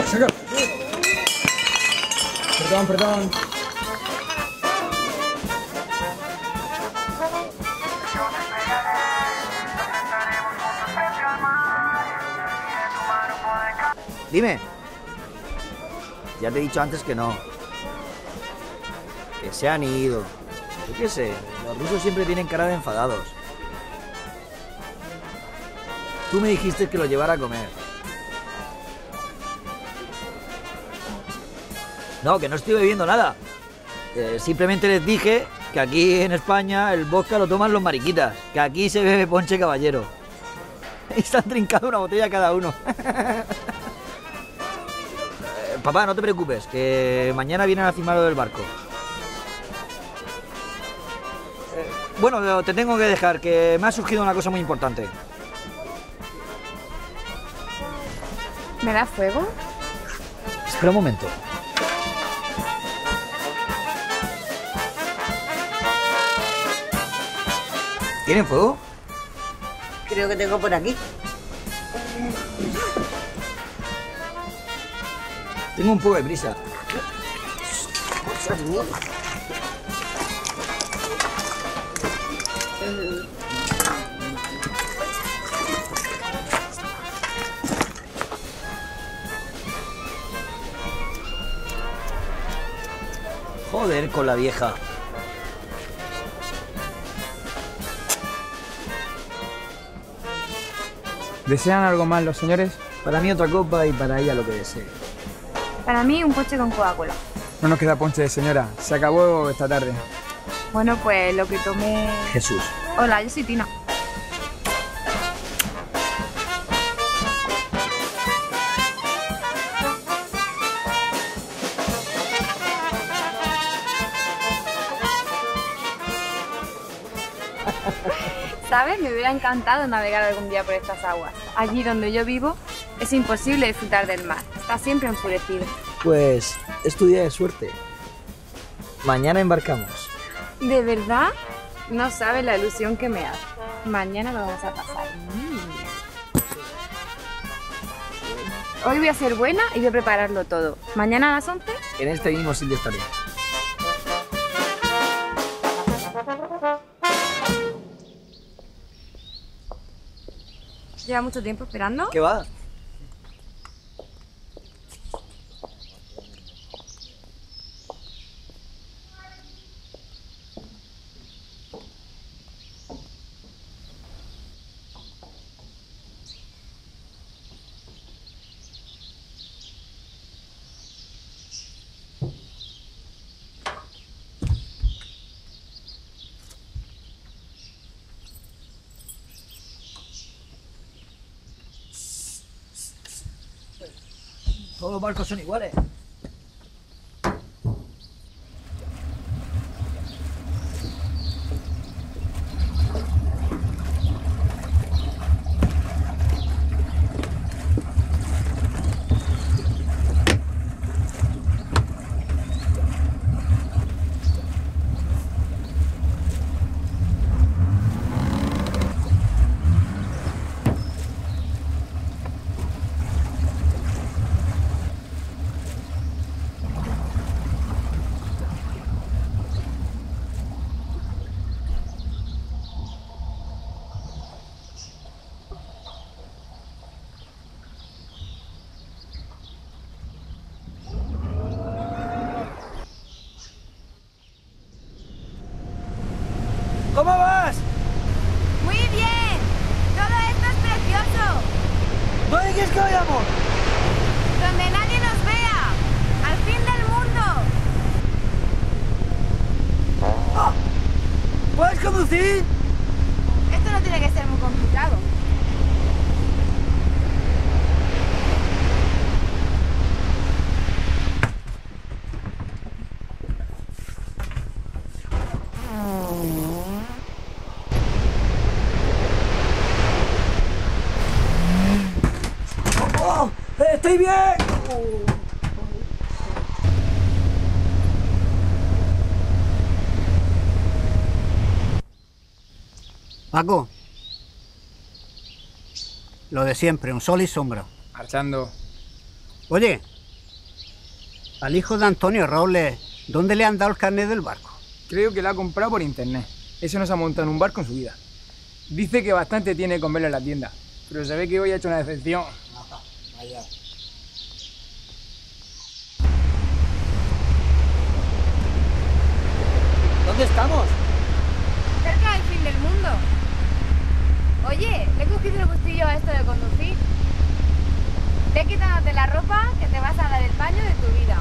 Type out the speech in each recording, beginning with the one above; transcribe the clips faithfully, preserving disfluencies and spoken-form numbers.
Sácalo. Perdón, perdón. Dime. Ya te he dicho antes que no. Que se han ido. Yo qué sé, los rusos siempre tienen cara de enfadados. Tú me dijiste que lo llevara a comer. No, que no estoy bebiendo nada. Eh, simplemente les dije que aquí en España el vodka lo toman los mariquitas. Que aquí se bebe ponche caballero. Y se han trincado una botella cada uno. eh, papá, no te preocupes, que mañana vienen a firmar lo del barco. Eh, bueno, te tengo que dejar, que me ha surgido una cosa muy importante. ¿Me da fuego? Espera un momento. ¿Tienen fuego? Creo que tengo por aquí. Tengo un poco de prisa. Joder con la vieja. ¿Desean algo más los señores? Para mí otra copa y para ella lo que desee. Para mí un ponche con Coca-Cola. No nos queda ponche de señora. Se acabó esta tarde. Bueno, pues lo que tomé... Jesús. Hola, yo soy Tina. ¿Sabes? Me hubiera encantado navegar algún día por estas aguas. Allí donde yo vivo es imposible disfrutar del mar. Está siempre enfurecido. Pues es tu día de suerte. Mañana embarcamos. ¿De verdad? No sabes la ilusión que me hace. Mañana lo vamos a pasar. Mm. Hoy voy a ser buena y voy a prepararlo todo. Mañana a las once. En este mismo sitio estaré. ¿Lleva mucho tiempo esperando? ¿Qué va? Todos los barcos son iguales. ¿Cómo vas? ¡Muy bien! ¡Todo esto es precioso! ¿Dónde quieres que vayamos? ¡Donde nadie nos vea! ¡Al fin del mundo! ¡Oh! ¿Puedes conducir? Esto no tiene que ser muy complicado. ¡Oh! ¡Estoy bien! Paco, lo de siempre, un sol y sombra. Marchando. Oye, Al hijo de Antonio Robles, ¿dónde le han dado el carnet del barco? Creo que la ha comprado por internet. Ese no se ha montado en un barco en su vida. Dice que bastante tiene con verlo en la tienda, pero se ve que hoy ha hecho una decepción. Vaya. ¿Dónde estamos? Cerca del fin del mundo. Oye, ¿le he cogido el gustillo a esto de conducir? Ve quitándote la ropa que te vas a dar el baño de tu vida.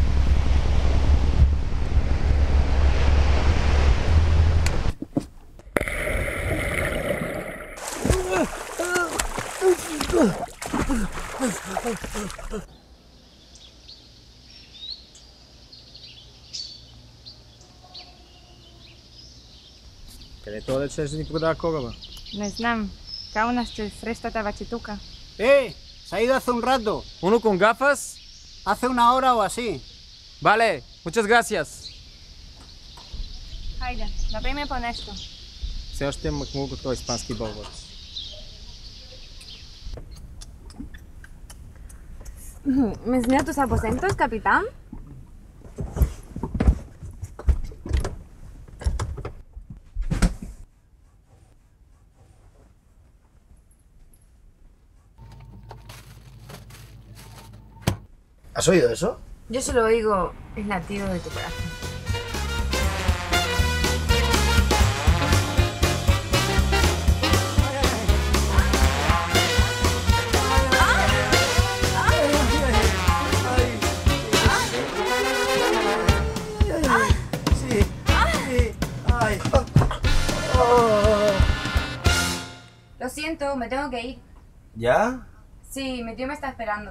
Къде това дете ще ни продава кораба? Не знам. Као нас ще срещата вече тука. ¡Eh! Se ha ido hace un rato. Uno con gafas? Hace una hora o así. Vale, muchas gracias. Хайде, например по нещо. Все още имах много този испански българ. ¿Me enseña tus aposentos, capitán? ¿Has oído eso? Yo solo oigo el latido de tu corazón. Lo siento, me tengo que ir. ¿Ya? Sí, mi tío me está esperando.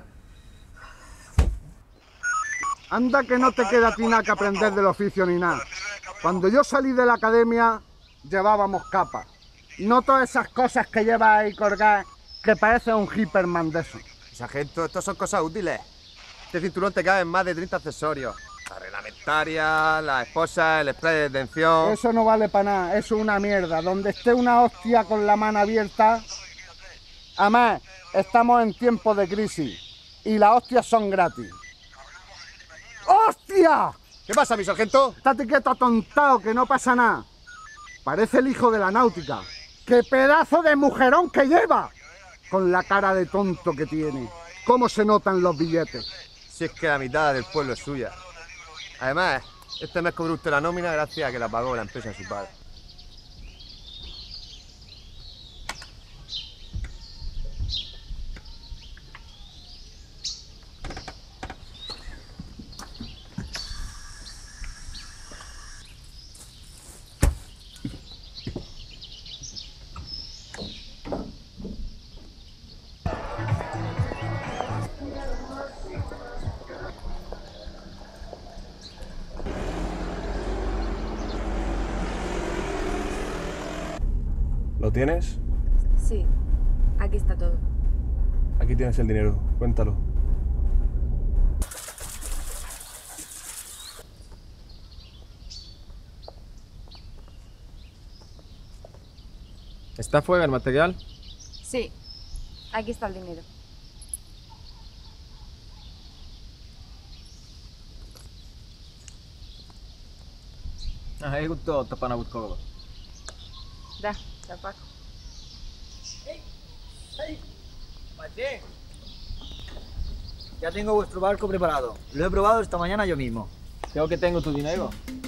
Anda que no te queda a ti nada que aprender del oficio ni nada. Cuando yo salí de la academia, llevábamos capas. No todas esas cosas que llevas ahí colgadas, que parece un Hyperman de eso. Sargento, estos son cosas útiles. Este cinturón te cabe en más de treinta accesorios. La reglamentaria, la esposa, el spray de detención... Eso no vale para nada, eso es una mierda. Donde esté una hostia con la mano abierta... Además, estamos en tiempos de crisis y las hostias son gratis. ¡Hostia! ¿Qué pasa, mi sargento? Estate quieto, atontado, que no pasa nada. Parece el hijo de la náutica. ¡Qué pedazo de mujerón que lleva! Con la cara de tonto que tiene. ¿Cómo se notan los billetes? Si es que la mitad del pueblo es suya. Además, este mes cobró usted la nómina gracias a que la pagó la empresa de su padre. ¿Lo tienes? Sí, aquí está todo. Aquí tienes el dinero, cuéntalo. ¿Está fuera el material? Sí, aquí está el dinero. Ahí gustó tapana buscó. Da, te apago. Martín, ya tengo vuestro barco preparado. Lo he probado esta mañana yo mismo. Creo que tengo tu dinero.